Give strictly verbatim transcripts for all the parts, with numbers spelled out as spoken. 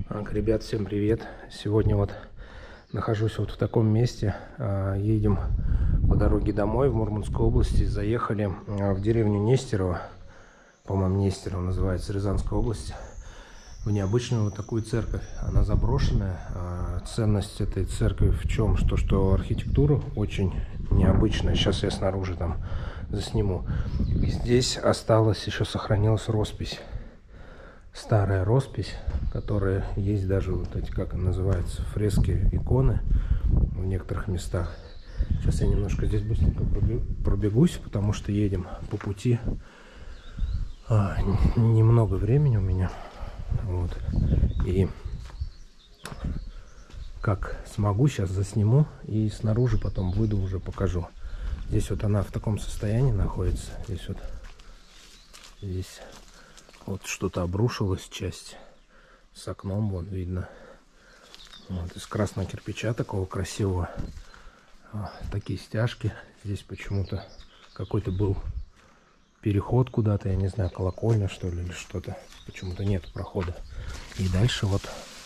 Так, ребят, всем привет! Сегодня вот нахожусь вот в таком месте. Едем по дороге домой в Мурманскую область. Заехали в деревню Нестерово. По-моему, Нестерово называется, Рязанской области. В необычную вот такую церковь. Она заброшенная. Ценность этой церкви в чем? Что, что архитектура очень необычная. Сейчас я снаружи там засниму. И здесь осталась, еще сохранилась роспись. Старая роспись, которая есть даже вот эти, как они называются, фрески, иконы в некоторых местах. Сейчас я немножко здесь быстренько пробегусь, потому что едем по пути. А, немного времени у меня. Вот. И как смогу, сейчас засниму и снаружи потом выйду, уже покажу. Здесь вот она в таком состоянии находится. Здесь вот здесь вот что-то обрушилось, часть с окном, вот видно. Вот, из красного кирпича такого красивого. А, такие стяжки. Здесь почему-то какой-то был переход куда-то, я не знаю, колокольня что ли, или что-то. Почему-то нет прохода. И дальше вот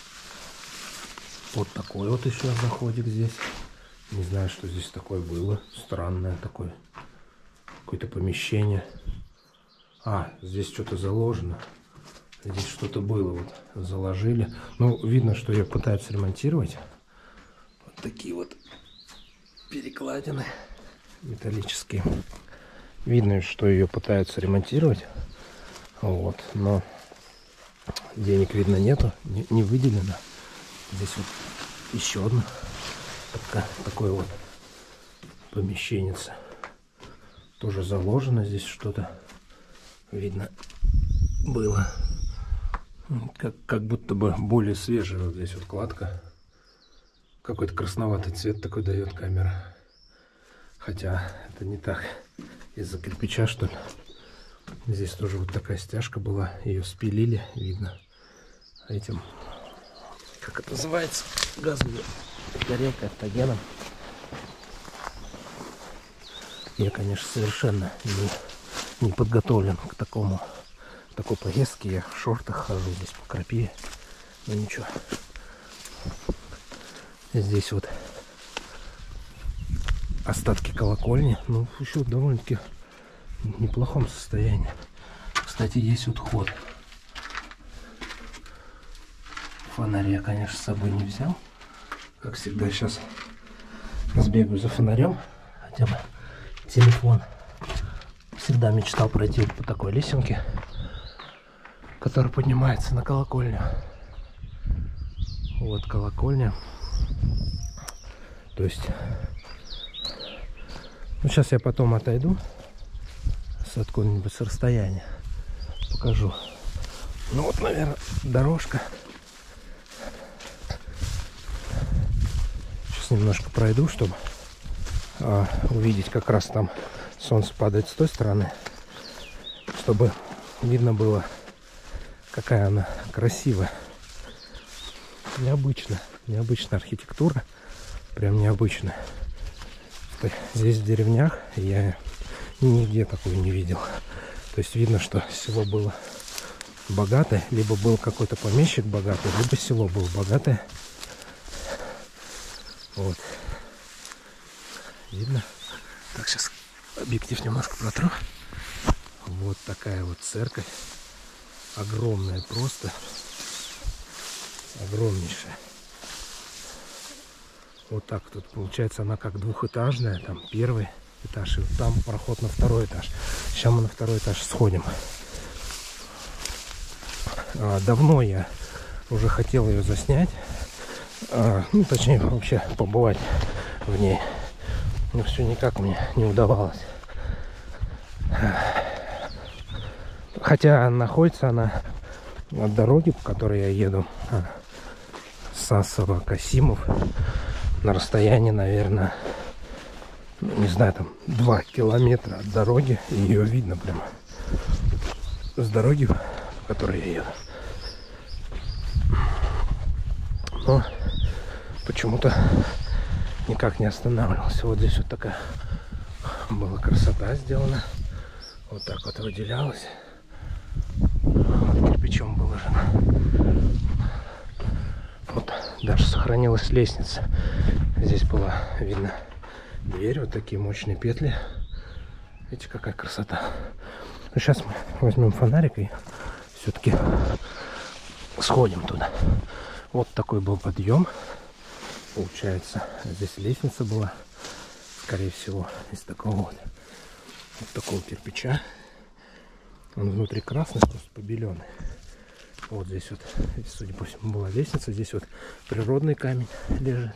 вот такой вот еще заходик здесь. Не знаю, что здесь такое было. Странное такое. Какое-то помещение. А, здесь что-то заложено. Здесь что-то было, вот заложили. Ну, видно, что ее пытаются ремонтировать. Вот такие вот перекладины металлические. Видно, что ее пытаются ремонтировать. Вот, но денег, видно, нету, не, не выделено. Здесь вот еще одно такое, такое вот помещенница. Тоже заложено здесь что-то. Видно было, как, как будто бы более свежая вот здесь вот кладка. Какой-то красноватый цвет такой дает камера. Хотя это не так. Из-за кирпича, что ли. Здесь тоже вот такая стяжка была. Ее спилили, видно, этим, как это называется, газовой горелкой, автогеном. Я, конечно, совершенно не... не подготовлен к такому такой поездке. Я в шортах хожу здесь по крапиве, но ничего. Здесь вот остатки колокольни, ну еще довольно-таки в неплохом состоянии. Кстати, есть вот ход. Фонарь я, конечно, с собой не взял, как всегда. Сейчас сбегаю за фонарем, хотя бы телефон. Всегда мечтал пройти вот по такой лесенке, которая поднимается на колокольню. Вот колокольня. То есть, ну сейчас я потом отойду с откуда-нибудь с расстояния, покажу. Ну вот, наверное, дорожка. Сейчас немножко пройду, чтобы а, увидеть, как раз там солнце падает с той стороны, чтобы видно было, какая она красивая. Необычно, необычная архитектура, прям необычная. Здесь в деревнях я нигде такую не видел. То есть видно, что село было богатое, либо был какой-то помещик богатый, либо село было богатое. Вот. Видно? Так, сейчас объектив немножко протру. Вот такая вот церковь. Огромная просто. Огромнейшая. Вот так тут получается она как двухэтажная. Там первый этаж и вот там проход на второй этаж. Сейчас мы на второй этаж сходим. А, давно я уже хотел ее заснять. А, ну, точнее, вообще побывать в ней. Но все никак мне не удавалось. Хотя находится она от дороги, по которой я еду, Сасово-Касимов, на расстоянии, наверное, не знаю, там два километра от дороги. Ее видно прямо с дороги, по которой я еду. Но почему-то никак не останавливался. Вот здесь вот такая была красота сделана. Вот так вот выделялась. Вот кирпичом выложено. Даже сохранилась лестница. Здесь была видно дверь, вот такие мощные петли. Видите, какая красота. Ну, сейчас мы возьмем фонарик и все-таки сходим туда. Вот такой был подъем. Получается, здесь лестница была, скорее всего, из такого вот, вот такого кирпича. Он внутри красный, просто побеленный. Вот здесь вот, судя по всему, была лестница. Здесь вот природный камень лежит.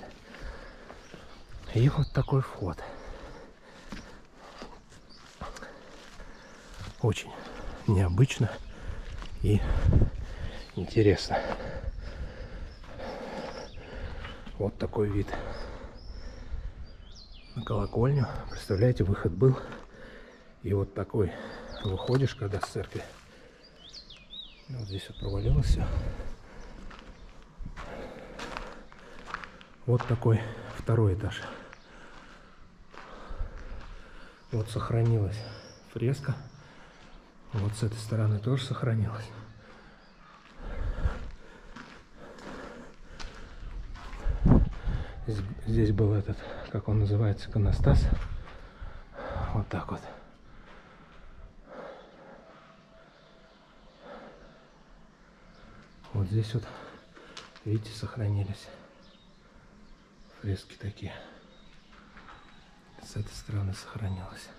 И вот такой вход. Очень необычно и интересно. Вот такой вид на колокольню. Представляете, выход был. И вот такой выходишь, когда с церкви. Вот здесь вот провалилось все. Вот такой второй этаж. Вот сохранилась фреска. Вот с этой стороны тоже сохранилась. Здесь, здесь был этот, как он называется, иконостас. Вот так вот. Вот здесь вот, видите, сохранились фрески такие. С этой стороны сохранилось.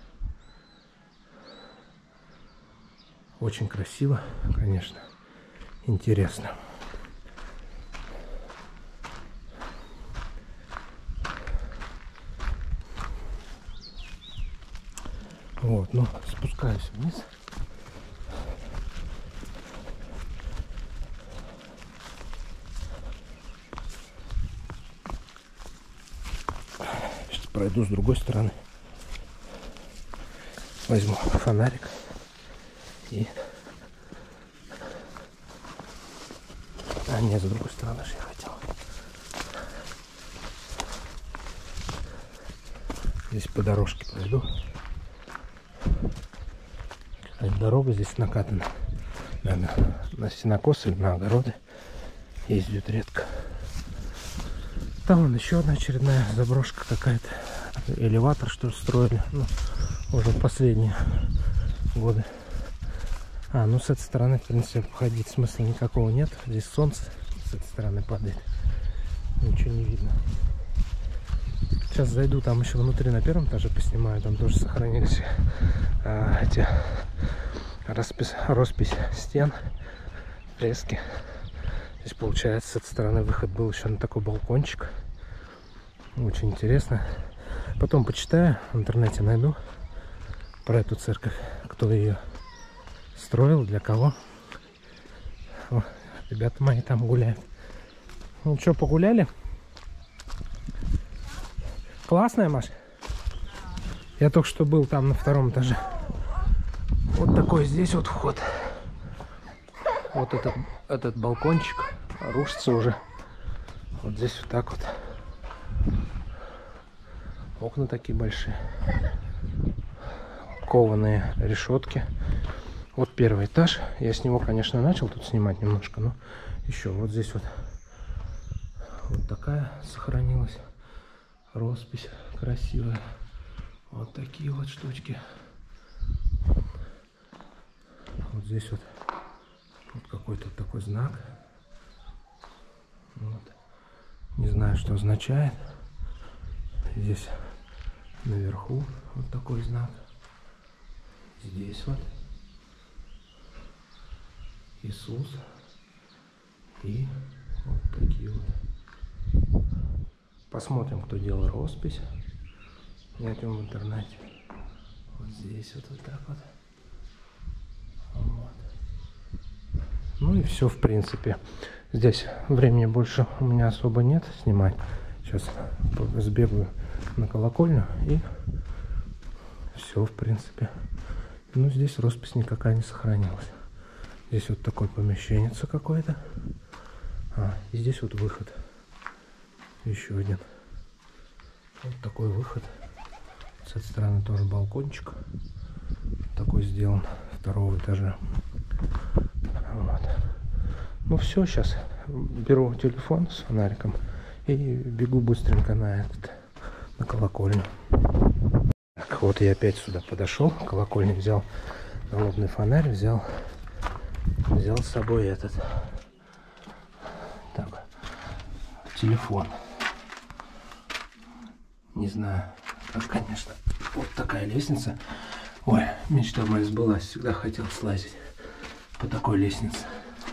Очень красиво, конечно, интересно. Вот, ну, спускаюсь вниз. Сейчас пройду с другой стороны. Возьму фонарик и... А, нет, с другой стороны же я хотел. Здесь по дорожке пройду. Дорога здесь накатана. Наверное, на сенокос или на огороды ездят редко. Там вон еще одна очередная заброшка какая-то. Элеватор, что ли, строили. Ну, уже в последние годы. А, ну с этой стороны, в принципе, ходить смысла никакого нет. Здесь солнце с этой стороны падает. Ничего не видно. Сейчас зайду там еще внутри на первом этаже поснимаю. Там тоже сохранились а, эти роспись, роспись стен, фрески. Здесь получается с этой стороны выход был еще на такой балкончик. Очень интересно. Потом почитаю, в интернете найду про эту церковь, кто ее строил, для кого. О, ребята мои там гуляют. Ну что, погуляли? Классная, Маша? Я только что был там на втором этаже. Вот такой здесь вот вход. Вот этот, этот балкончик рушится уже. Вот здесь вот так вот. Окна такие большие. Кованые решетки. Вот первый этаж. Я с него, конечно, начал тут снимать немножко, но еще вот здесь вот вот такая сохранилась роспись красивая. Вот такие вот штучки. Вот здесь вот, вот какой-то такой знак. Вот. Не знаю, что означает. Здесь наверху вот такой знак. Здесь вот Иисус. И вот такие вот. Посмотрим, кто делал роспись. Найдем в интернете. Вот здесь вот, вот так вот. Вот. Ну и все, в принципе. Здесь времени больше у меня особо нет снимать. Сейчас сбегаю на колокольню и все, в принципе. Ну, здесь роспись никакая не сохранилась. Здесь вот такое помещение какое-то. А, и здесь вот выход. Еще один. Вот такой выход. С этой стороны тоже балкончик. Такой сделан второго этажа. Вот. Ну все, сейчас беру телефон с фонариком и бегу быстренько на этот, на колокольню. Так, вот я опять сюда подошел, колокольню взял налобный фонарь, взял, взял с собой этот, так, телефон. Не знаю, как, конечно, вот такая лестница. Ой, мечта моя сбылась, всегда хотел слазить по такой лестнице.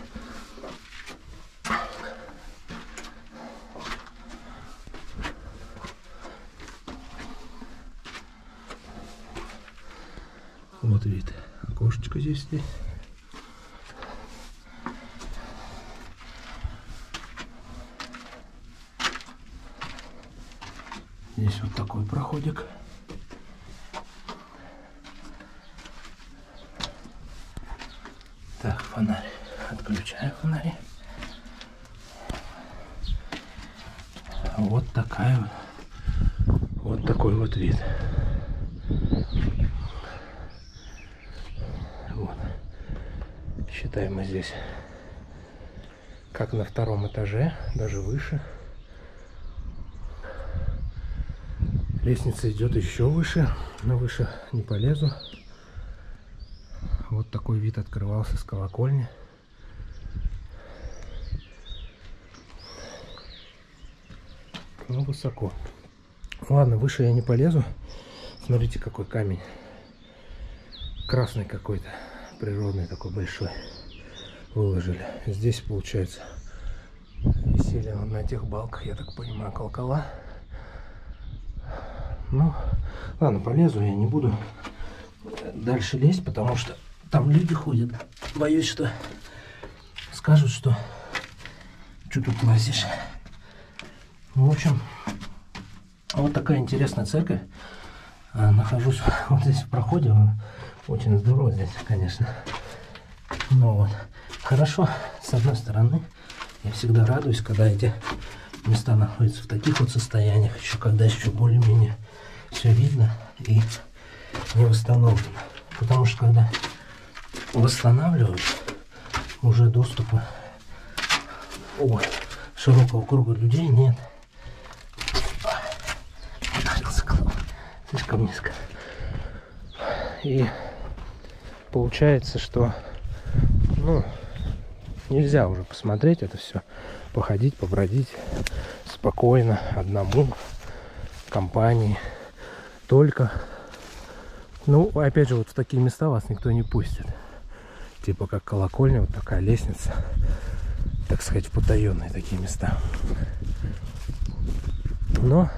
Вот вид, окошечко здесь здесь. Здесь вот такой проходик. Так, фонарь. Отключаю фонарь. Вот такая вот, вот такой вот вид. Вот. Считаем мы здесь как на втором этаже, даже выше. Лестница идет еще выше, но выше не полезу. Вот такой вид открывался с колокольни. Ну, высоко. Ладно, выше я не полезу. Смотрите, какой камень. Красный какой-то, природный такой большой. Выложили. Здесь, получается, висели на этих балках, я так понимаю, колокола. Ну, ладно, полезу, я не буду дальше лезть, потому что там люди ходят. Боюсь, что скажут, что что тут лазишь. В общем, вот такая интересная церковь. Нахожусь вот здесь в проходе. Очень здорово здесь, конечно. Но вот хорошо, с одной стороны, я всегда радуюсь, когда эти места находятся в таких вот состояниях, еще когда еще более-менее все видно и не восстановлено. Потому что когда восстанавливают, уже доступа о, широкого круга людей нет. Слишком низко. И получается, что ну, нельзя уже посмотреть это все, походить, побродить спокойно, одному, в компании. Только, ну, опять же, вот в такие места вас никто не пустит. Типа как колокольня, вот такая лестница, так сказать, в потаенные такие места. Но,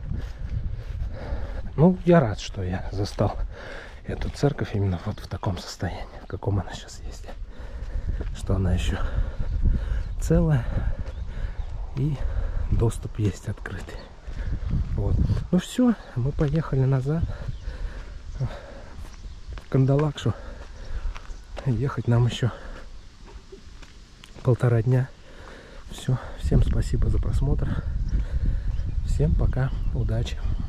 ну, я рад, что я застал эту церковь именно вот в таком состоянии, в каком она сейчас есть. Что она еще целая и доступ есть открытый. Вот. Ну все, мы поехали назад в Кандалакшу. Ехать нам еще полтора дня. Все, всем спасибо за просмотр. Всем пока, удачи.